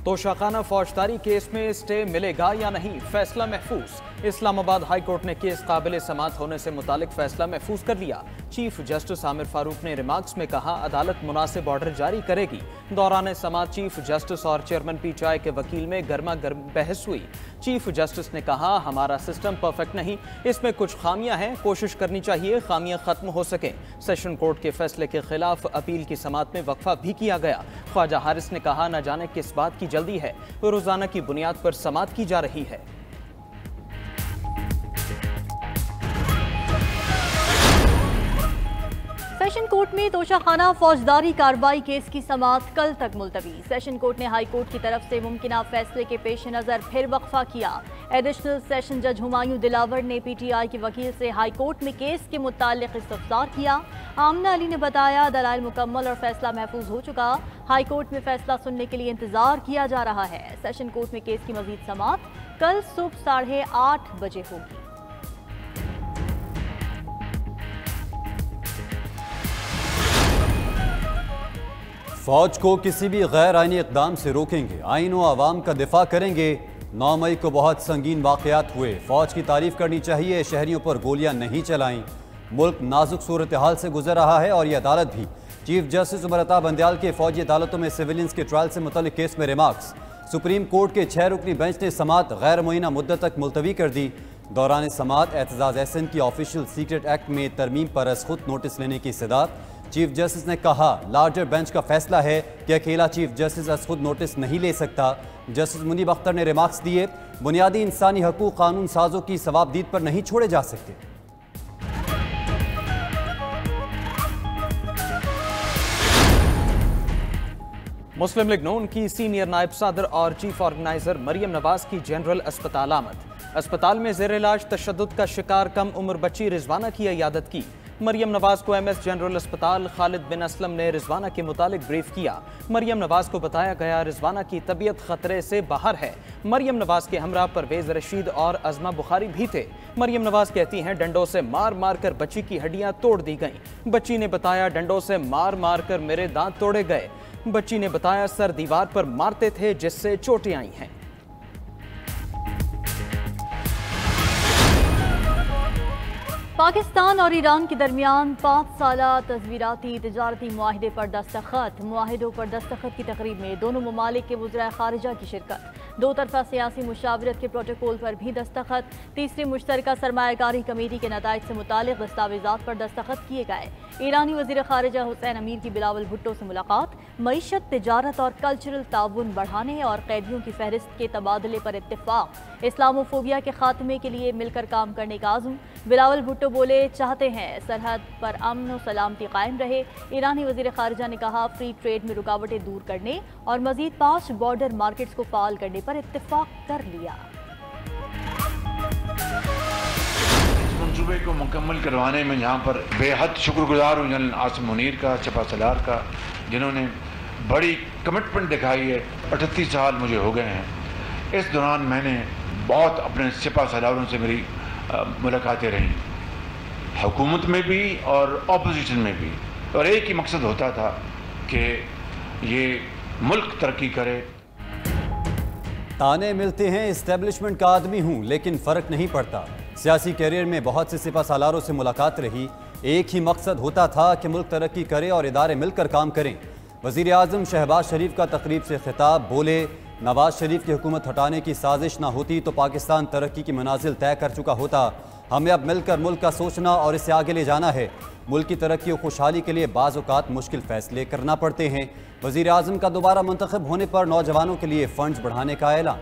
तोशाखाना फौजदारी केस में स्टे मिलेगा या नहीं, फैसला महफूज। इस्लामाबाद हाई कोर्ट ने केस काबिल समाअत होने से मुतालिक फैसला महफूज कर लिया। चीफ जस्टिस आमिर फारूक ने रिमार्क्स में कहा, अदालत मुनासिब ऑर्डर जारी करेगी। दौरान समाअत चीफ जस्टिस और चेयरमैन पीटीआई के वकील में गर्मा गर्म बहस हुई। चीफ जस्टिस ने कहा, हमारा सिस्टम परफेक्ट नहीं, इसमें कुछ खामियां हैं, कोशिश करनी चाहिए खामियां खत्म हो सकें। सेशन कोर्ट के फैसले के खिलाफ अपील की समाअत में वक्फा भी किया गया। ख्वाजा हारिस ने कहा, न जाने किस बात की जल्दी है, रोजाना की बुनियाद पर समाअत की जा रही है। सेशन कोर्ट में तोशाखाना फौजदारी कार्रवाई केस की समाअत कल तक मुलतवी। सेशन कोर्ट ने हाई कोर्ट की तरफ से मुमकिना फैसले के पेश नज़र फिर वक्फा किया। एडिशनल सेशन जज हुमायूं दिलावर ने पीटीआई के वकील से हाई कोर्ट में केस के मुताल्लिक इस्तफसार किया। आमना अली ने बताया, दलाइल मुकम्मल और फैसला महफूज हो चुका। हाई कोर्ट में फैसला सुनने के लिए इंतजार किया जा रहा है। सेशन कोर्ट में केस की मजीद समाअत कल सुबह 8:30 बजे होगी। फौज को किसी भी गैर आईनी इकदाम से रोकेंगे, आइन व आवाम का दिफा करेंगे। 9 मई को बहुत संगीन वाक़यात हुए, फौज की तारीफ करनी चाहिए, शहरियों पर गोलियां नहीं चलाईं। मुल्क नाजुक सूरत हाल से गुजर रहा है और यह अदालत भी। चीफ जस्टिस उमर अता बंदयाल के फौजी अदालतों में सिविलियंस के ट्रायल से मुतल्लिक केस में रिमार्क्स। सुप्रीम कोर्ट के 6 रुकनी बेंच ने समाअत गैर मुइना मुद्दत तक मुलतवी कर दी। दौरान समाअत एतजाज़ एहसन की ऑफिशियल सीक्रेट एक्ट में तरमीम पर अज खुद नोटिस लेने की इस्तदात। चीफ जस्टिस ने कहा, लार्जर बेंच का फैसला है कि अकेला चीफ जस्टिस अज खुद नोटिस नहीं ले सकता। जस्टिस मुनीब अख्तर ने रिमार्क्स दिए, बुनियादी इंसानी हकूक कानून साजों की सवाबदीद पर नहीं छोड़े जा सकते। मुस्लिम लीग नून की सीनियर नायब सदर और चीफ ऑर्गेनाइजर मरियम नवाज की जनरल अस्पताल आमद। अस्पताल में जेर इलाज तशद्दुद का शिकार कम उम्र बच्ची रिजवाना की इयादत की। मरियम नवाज को एमएस जनरल अस्पताल खालिद बिन असलम ने रिजवाना के मुतालिक ब्रीफ किया। मरियम नवाज को बताया गया, रिजवाना की तबीयत खतरे से बाहर है। मरियम नवाज के हमरा परवेज रशीद और अजमा बुखारी भी थे। मरियम नवाज कहती हैं, डंडों से मार मार कर बच्ची की हड्डियां तोड़ दी गईं। बच्ची ने बताया, डंडों से मार मार कर मेरे दांत तोड़े गए। बच्ची ने बताया, सर दीवार पर मारते थे जिससे चोटें आई हैं। पाकिस्तान और ईरान के दरमियान 5 साला तस्वीराती तिजारती मुआहिदे पर दस्तखत। मुआहिदों पर दस्तखत की तकरीब में दोनों ममालिक के वज़राए ख़ारिजा की शिरकत। 2 तरफ़ा सियासी मुशावरत के प्रोटोकॉल पर भी दस्तखत। तीसरी मुश्तरका सरमायाकारी कमेटी के नताइज से मुतालिक दस्तावेज़ात पर दस्तखत किए गए। ईरानी वज़ीर ख़ारिजा हुसैन अमीर की बिलावल भुट्टो से मुलाकात। मईशत, तिजारत और कल्चरल ताउन बढ़ाने और कैदियों की फहरिस्त के तबादले पर इत्तेफाक। इस्लामोफोबिया के खात्मे के लिए मिलकर काम करने का आज़म। बिलावल भुट्टो बोले, चाहते हैं सरहद पर अमन और सलामती कायम रहे। ईरानी वज़ीर ख़ारिजा ने कहा, फ्री ट्रेड में रुकावटें दूर करने और मज़ीद 5 बॉर्डर मार्केट्स को फ़ाल करने पर इत्तेफाक कर लिया। इस मंसूबे को मुकम्मल करवाने में यहाँ पर बेहद शुक्रगुजार हूँ जनरल आसिम मुनीर का, चपा सलार का, जिन्होंने बड़ी कमिटमेंट दिखाई है। 38 साल मुझे हो गए हैं। इस दौरान मैंने बहुत अपने सिपा सलारों से मेरी मुलाकातें रहीं, हुकूमत में भी और ऑपोजिशन में भी, और एक ही मकसद होता था कि ये मुल्क तरक्की करे। ताने मिलते हैं, इस्टेब्लिशमेंट का आदमी हूँ लेकिन फ़र्क नहीं पड़ता। सियासी कैरियर में बहुत से सिपा सालारों से मुलाकात रही, एक ही मकसद होता था कि मुल्क तरक्की करे और इदारे मिलकर काम करें। वज़ीर आज़म शहबाज शरीफ का तकरीब से खिताब, बोले, नवाज शरीफ की हुकूमत हटाने की साजिश ना होती तो पाकिस्तान तरक्की की मनाजिल तय कर चुका होता। हमें अब मिलकर मुल्क का सोचना और इसे आगे ले जाना है। मुल्क की तरक्की और खुशहाली के लिए बाज़ औक़ात मुश्किल फ़ैसले करना पड़ते हैं। वज़ीर आज़म का दोबारा मुंतखब होने पर नौजवानों के लिए फ़ंड्स बढ़ाने का ऐलान।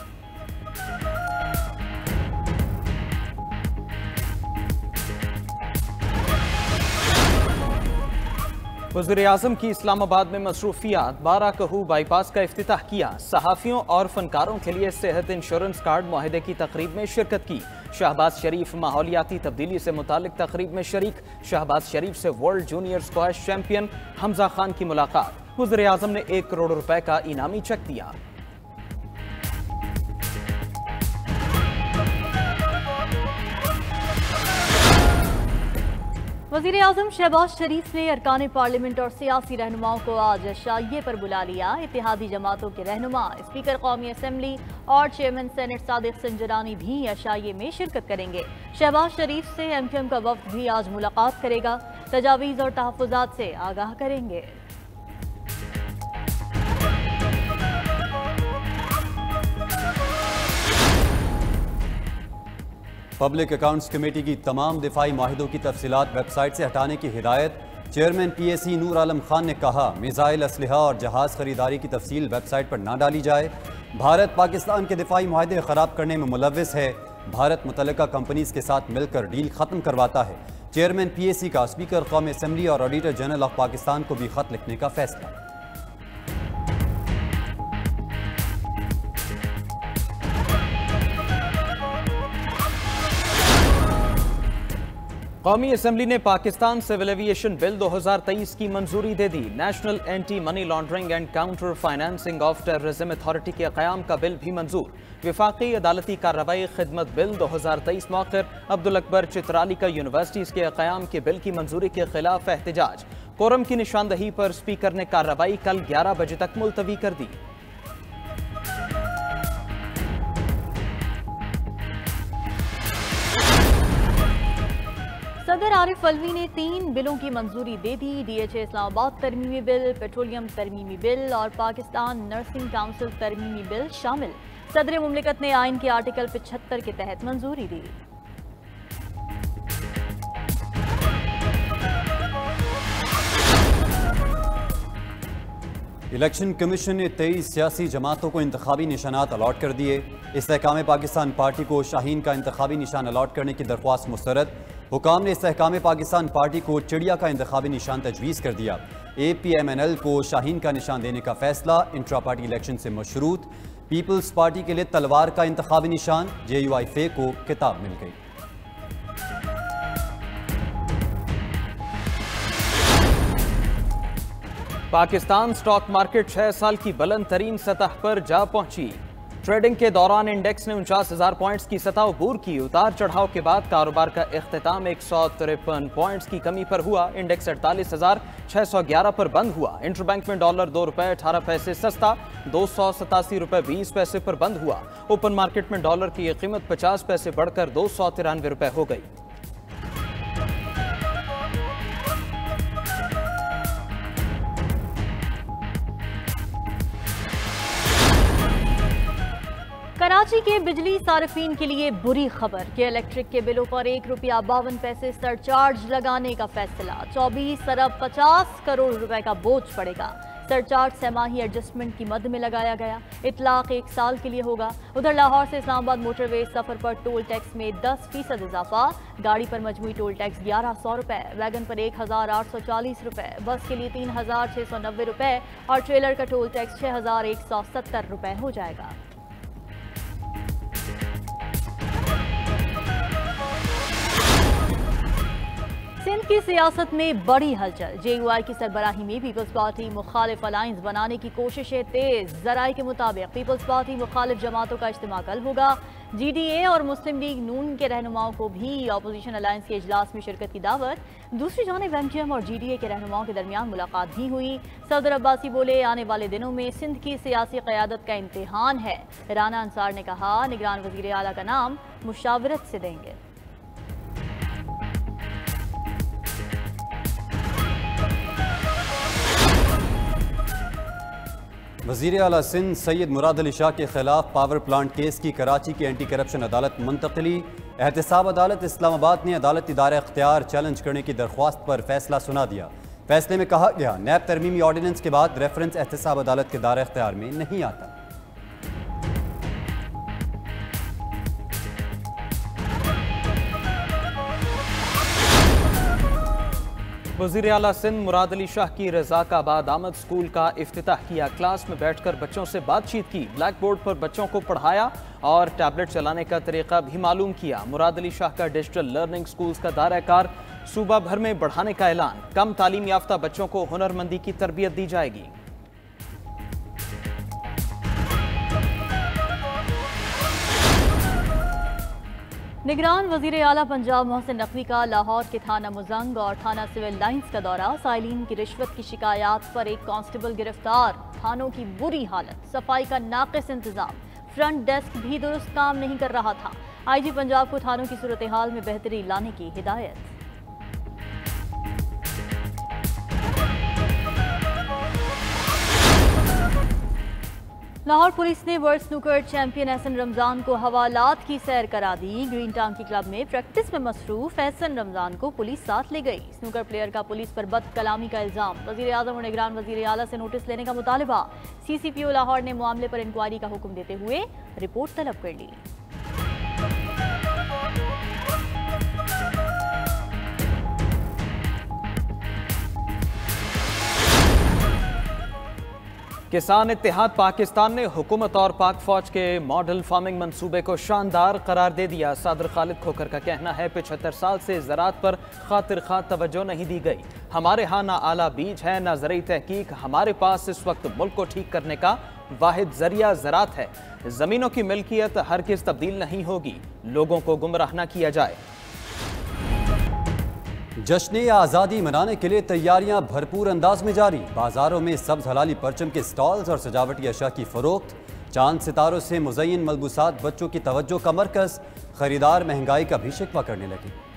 वज़ीर आज़म की इस्लामाबाद में मसरूफियात। 12 कहू बाईपास का इफ्तिताह किया। सहाफ़ियों और फनकारों के लिए सेहत इंश्योरेंस कार्ड मुआहिदे की तकरीब में शिरकत की। शहबाज शरीफ माहौलियाती तब्दीली से मुतालिक तकरीब में शरीक। शहबाज शरीफ से world junior squash champion Hamza Khan की मुलाकात। वज़ीर आज़म ने 1 करोड़ रुपए का इनामी चेक दिया। वज़ीर आज़म शहबाज शरीफ ने अरकान पार्लियामेंट और सियासी रहनुमाओं को आज अशाइये पर बुला लिया। इत्तेहादी जमातों के रहनुमा, स्पीकर कौमी असम्बली और चेयरमैन सेनेट सादिक संजरानी भी अशाइये में शिरकत करेंगे। शहबाज शरीफ से MQM का वफ्द भी आज मुलाकात करेगा, तजावीज़ और तहफ़्फ़ुज़ात से आगाह करेंगे। पब्लिक अकाउंट्स कमेटी की तमाम दिफाई माहिदों की तफसीलात वेबसाइट से हटाने की हिदायत। चेयरमैन PAC नूर आलम खान ने कहा, मिसाइल, असलहा और जहाज़ खरीदारी की तफसील वेबसाइट पर ना डाली जाए। भारत पाकिस्तान के दिफाई माहिदे ख़राब करने में मुलव्विस है। भारत मुतल्लिका कंपनीज के साथ मिलकर डील ख़त्म करवाता है। चेयरमैन PAC का स्पीकर कौमी असम्बली और ऑडिटर जनरल ऑफ पाकिस्तान को भी खत लिखने का फैसला। कौमी असम्बली ने पाकिस्तान सिविल एविएशन बिल 2023 की मंजूरी दे दी। National anti money laundering and counter financing of terrorism authority के क़याम का बिल भी मंजूर। विफाकी अदालती कार्रवाई खिदमत बिल 2023 मौखिर। अब्दुल अकबर चित्राली का यूनिवर्सिटीज़ के क़याम के बिल की मंजूरी के खिलाफ एहतजाज। कोरम की निशानदही पर स्पीकर ने कार्रवाई कल 11 बजे तक मुलतवी कर दी। सदर आरिफ अलवी ने 3 बिलों की मंजूरी दे दी। DHA इस्लामाबाद तरमीमी बिल, पेट्रोलियम तरमीमी बिल और पाकिस्तान नर्सिंग काउंसिल तरमीमी बिल शामिल। सदर मुमलिकत ने आइन के आर्टिकल 75 के तहत मंजूरी दी। इलेक्शन कमीशन ने 23 सियासी जमातों को इंतखाबी निशानात अलॉट कर दिए। इस्तेहकाम पाकिस्तान पार्टी को शाहीन का इंतखाबी निशान अलॉट करने की दरख्वास्त मुस्तरद। हुकाम ने इस्तेहकाम पाकिस्तान पार्टी को चिड़िया का इंतखाबी निशान तजवीज़ कर दिया। APMNL को शाहीन का निशान देने का फैसला इंट्रा पार्टी इलेक्शन से मशरूत। पीपल्स पार्टी के लिए तलवार का इंतखाबी निशान। JUI-FA को किताब मिल गई। पाकिस्तान स्टॉक मार्केट 6 साल की बुलंद तरीन सतह पर जा पहुंची। ट्रेडिंग के दौरान इंडेक्स ने 49,000 पॉइंट्स की सतह अबूर की। उतार चढ़ाव के बाद कारोबार का इख्तिताम 153 पॉइंट्स की कमी पर हुआ। इंडेक्स 48,611 पर बंद हुआ। इंटरबैंक में डॉलर 2 रुपये 18 पैसे सस्ता 287 रुपये 20 पैसे पर बंद हुआ। ओपन मार्केट में डॉलर की कीमत 50 पैसे बढ़कर 293 रुपये हो गई। कराची के बिजली सार्फिन के लिए बुरी खबर कि इलेक्ट्रिक के बिलों पर 1 रुपया 52 पैसे सरचार्ज लगाने का फैसला। 24 अरब 50 करोड़ रुपए का बोझ पड़ेगा। सरचार्ज छमाही एडजस्टमेंट की मद में लगाया गया। इतलाक 1 साल के लिए होगा। उधर लाहौर से इस्लामाबाद मोटरवे सफर पर टोल टैक्स में 10% इजाफा। गाड़ी पर मजमूई टोल टैक्स 1100 रुपए, वैगन पर 1840 रुपए, बस के लिए 3690 रुपए और ट्रेलर का टोल टैक्स 6170 रुपए हो जाएगा। सिंध की सियासत में बड़ी हलचल। JUI की सरबराही में पीपल्स पार्टी मुखालिफ अलायंस बनाने की कोशिशें तेज। जराये के मुताबिक पीपल्स पार्टी मुखालिफ जमातों का इज्तिमा कल होगा। GDA और मुस्लिम लीग नून के रहनुमाओं को भी अपोजिशन अलायंस के इजलास में शिरकत की दावत। दूसरी जानिब MQM और GDA के रहनुमाओं के दरमियान मुलाकात भी हुई। सदर अब्बासी बोले, आने वाले दिनों में सिंध की सियासी क़यादत का इम्तिहान है। राना अंसार ने कहा, निगरान वज़ीर आला का नाम मुशावरत से देंगे। वज़ीर आला सिंध सैयद मुराद अली शाह के खिलाफ पावर प्लांट केस की कराची की एंटी करप्शन अदालत मुंतकली। एहतसाब अदालत इस्लामाबाद ने अदालती दायरा इख्तियार चैलेंज करने की दरख्वास्त पर फैसला सुना दिया। फैसले में कहा गया, नैब तरमीमी ऑर्डिनेंस के बाद रेफरेंस एहतसाब अदालत के दायरा इख्तियार में नहीं आता। वज़ीर आला सिंध मुराद अली शाह की रज़ा का बाद आमद स्कूल का इफ्तिताह किया। क्लास में बैठकर बच्चों से बातचीत की। ब्लैक बोर्ड पर बच्चों को पढ़ाया और टैबलेट चलाने का तरीका भी मालूम किया। मुराद अली शाह का डिजिटल लर्निंग स्कूल्स का दायरा कार सूबा भर में बढ़ाने का ऐलान। कम तालीम याफ्ता बच्चों को हुनरमंदी की तरबियत दी जाएगी। निगरान वजीर आला पंजाब मोहसिन नकवी का लाहौर के थाना मुजंग और थाना सिविल लाइंस का दौरा। साइलिन की रिश्वत की शिकायत पर एक कांस्टेबल गिरफ्तार। थानों की बुरी हालत, सफाई का नाकिस इंतजाम, फ्रंट डेस्क भी दुरुस्त काम नहीं कर रहा था। आईजी पंजाब को थानों की सूरत हाल में बेहतरी लाने की हिदायत। लाहौर पुलिस ने world snooker champion Ehsan Ramzan को हवालात की सैर करा दी। ग्रीन टांकी क्लब में प्रैक्टिस में मसरूफ एहसन रमजान को पुलिस साथ ले गई। स्नूकर प्लेयर का पुलिस पर बदकलामी का इल्जाम। वजीर आजम और निगरान वजीर आला से नोटिस लेने का मुतालबा। CCPO लाहौर ने मामले पर इंक्वायरी का हुक्म देते हुए रिपोर्ट तलब कर ली। किसान इत्तेहाद पाकिस्तान ने हुकूमत और पाक फौज के मॉडल फार्मिंग मंसूबे को शानदार करार दे दिया। सदर खालिद खोखर का कहना है 75 साल से ज़राअत पर खातिर खा तवज्जो नहीं दी गई। हमारे यहाँ ना आला बीज है ना ज़रई तहकीक। हमारे पास इस वक्त मुल्क को ठीक करने का वाहिद जरिया ज़राअत है। ज़मीनों की मिल्कियत हरगिज़ तब्दील नहीं होगी। लोगों को गुमराह न किया जाए। जश्न आज़ादी मनाने के लिए तैयारियां भरपूर अंदाज में जारी। बाजारों में सब्ज हलाली परचम के स्टॉल्स और सजावटी अशा की फरोख्त। चांद सितारों से मुज़य्यन मलबूसात बच्चों की तवज्जो का मरकज़। खरीदार महंगाई का भी शिकवा करने लगे।